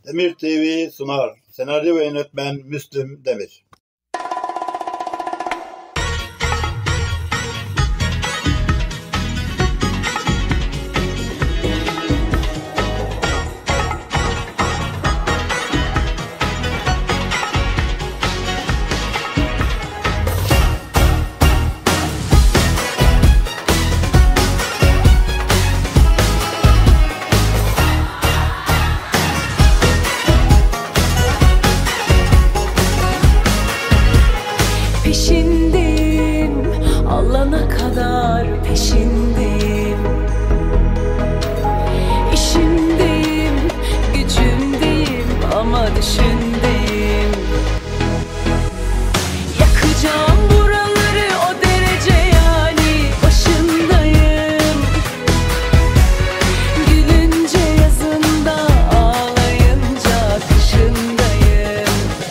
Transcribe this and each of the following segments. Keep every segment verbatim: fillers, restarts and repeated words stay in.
Demir T V sunar. Senaryo ve yönetmen Müslüm Demir. Peşindeyim, alana kadar peşindeyim. İşimdeyim, gücümdeyim ama düşündeyim. Yakacağım buraları o derece, yani başındayım. Gülünce yazında, ağlayınca kışındayım.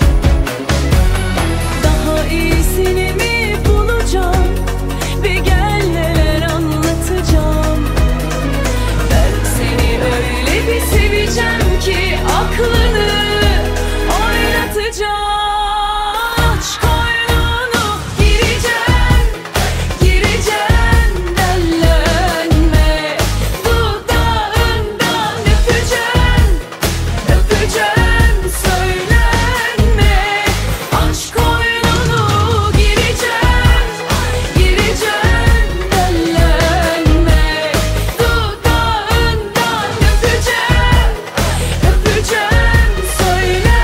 Daha iyisini mi bulacağım? Bir gel neler anlatacağım. Ben seni öyle bir seveceğim ki aklını oynatacağım. Aç koynunu, gireceğim, gireceğim, dellenme. Dudağından öpeceğim, öpeceğim, söylenme. Aç koynunu, gireceğim, gireceğim, dellenme. Dudağından öpeceğim, öpeceğim, söylenme.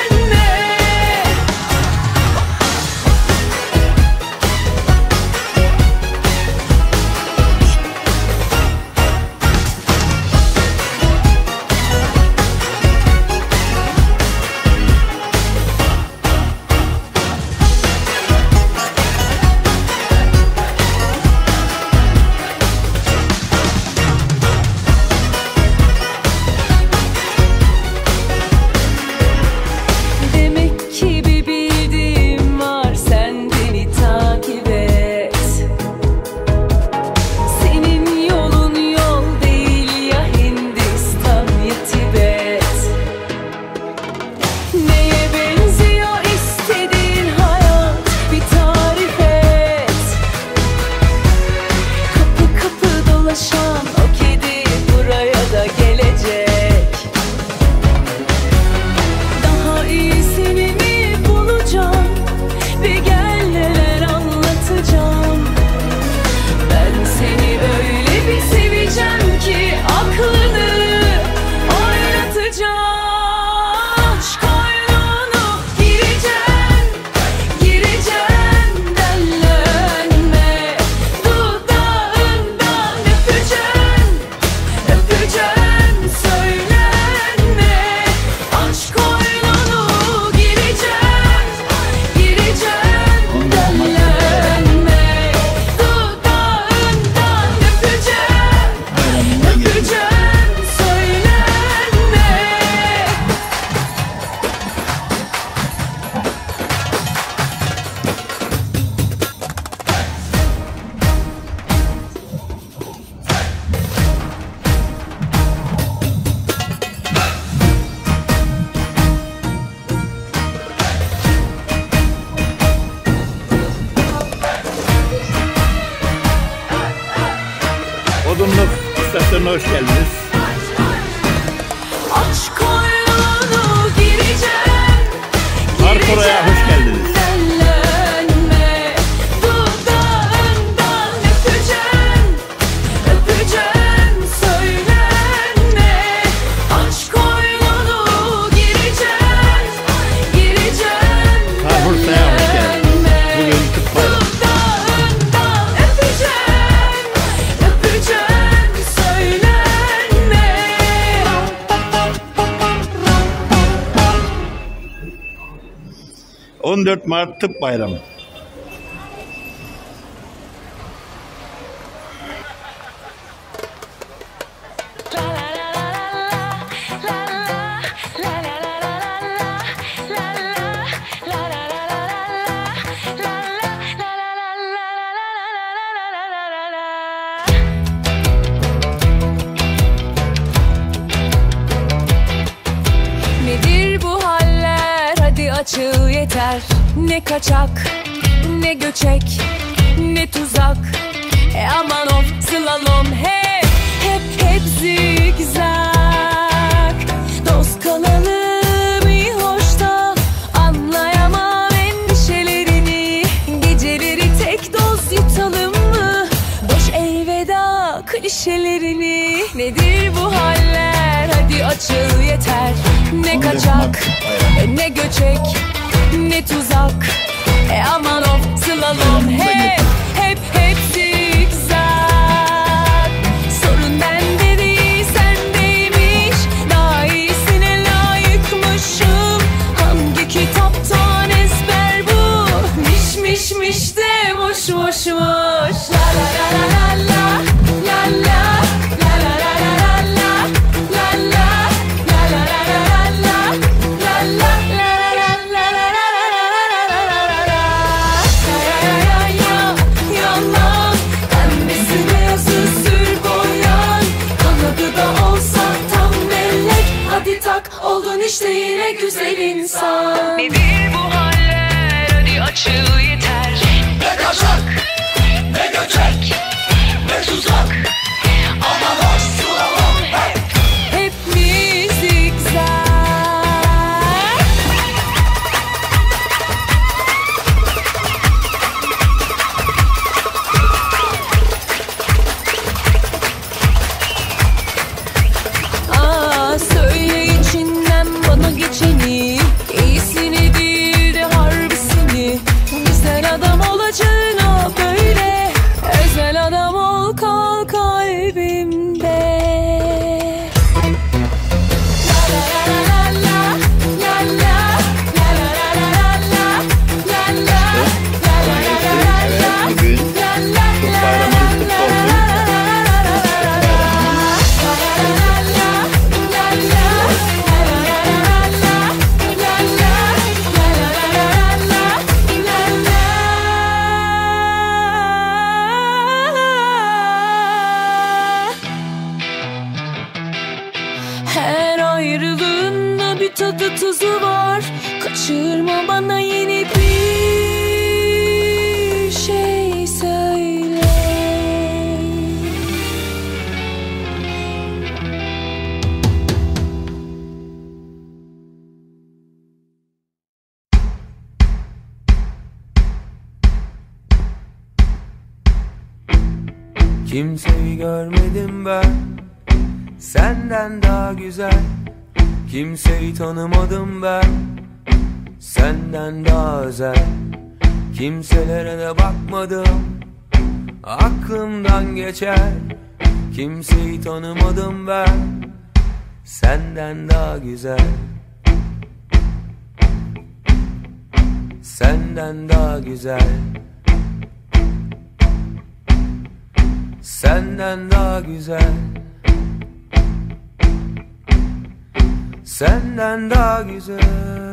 Demek ki bir bildiğim var, sen beni takip et. Senin yolun yol değil, ya Hindistan ya Tibet. Neye benziyor istediğin hayat, bir tarif et. Kapı kapı dolaşan o kedi buraya da gelecek. Daha iyisini mi bulacağım? Bir gel neler anlatacağım. Ben seni öyle bir seveceğim ki aklını oynatacağım. Aç koynunu, gireceğim, gireceğim, dellenme. Dudağından öpeceğim, öpeceğim, söylenme. Aç koynunu, gireceğim, gireceğim, dellenme. Dudağından öpeceğim, öpeceğim, söylenme. Odunluk istasyonuna hoş geldiniz. Aç koynunu, gireceğim, Markora'ya hoş geldiniz. dellenme. Dudağından öpeceğim, öpeceğim, söylenme. Aç koynunu, gireceğim, gireceğim, Ha, Bursa'ya hoş geldiniz. Bugün Kıt Bayramı. Dudağından öpeceğim, öpeceğim, söylenme. on dört Mart Tıp Bayramı. açıl yeter. Ne kaçak, ne göçek, ne tuzak. E aman of slalom hep, hep hep zigzag. Dost kalalım iyi hoş da anlayamam endişelerini. Geceleri tek doz yutalım mı? Boş elveda klişelerini. Nedir bu haller? Hadi açıl yeter. Ne kaçak, ne göçek, ne tuzak. E aman of slalom hep, hep hep zigzag. Sorun bende değil sendeymiş. Daha iyisine layıkmışım. Hangi kitaptan ezber bu? Miş miş miş de muş muş muş. La la la la la la la. Oldun işte yine güzel insan. Nedir bu haller? Hadi açıl yeter. Ne kaçak, ne göçek, ne tuzak. Aman hoş slalom hep, hep mi zigzag? Aa söyle içinden bana geçeni, iyisini değil de harbisini. Güzel adam olacağına böyle özel adam ol, kal kalbimde. Bugün çok bayramınız kutlu olsun. Her ayrılığında bir tadı tuzu var. Kaçırma bana yeni bir şey söyle. Kimseyi görmedim ben senden daha güzel. Kimseyi tanımadım ben senden daha özel. Kimselere de bakmadım, aklımdan geçer. Kimseyi tanımadım ben senden daha güzel. Senden daha güzel. Senden daha güzel. Senden daha güzel.